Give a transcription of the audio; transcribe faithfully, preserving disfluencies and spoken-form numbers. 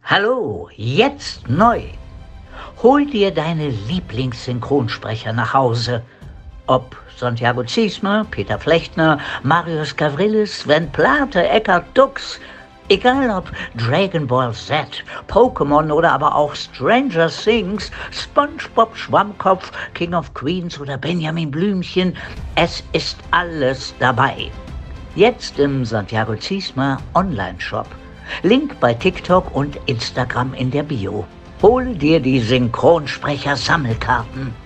Hallo, jetzt neu. Hol dir deine Lieblingssynchronsprecher nach Hause. Ob Santiago Ziesmer, Peter Flechtner, Marius Gavrilis, Sven Plate, Eckhard Dux. Egal ob Dragon Ball Z, Pokémon oder aber auch Stranger Things, SpongeBob Schwammkopf, King of Queens oder Benjamin Blümchen, es ist alles dabei. Jetzt im Santiago Ziesmer Online-Shop. Link bei TikTok und Instagram in der Bio. Hole dir die Synchronsprecher-Sammelkarten.